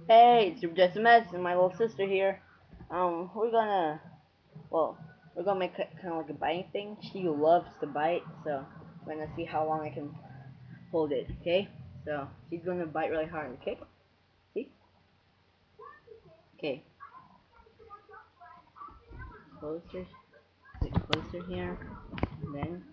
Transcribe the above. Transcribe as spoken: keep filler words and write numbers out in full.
Hey, it's just a mess and my little sister here. Um, we're gonna, well, we're gonna make it kind of like a biting thing. She loves to bite, so we're gonna see how long I can hold it. Okay? So she's gonna bite really hard. Okay? See? Okay. Closer, get closer here, and then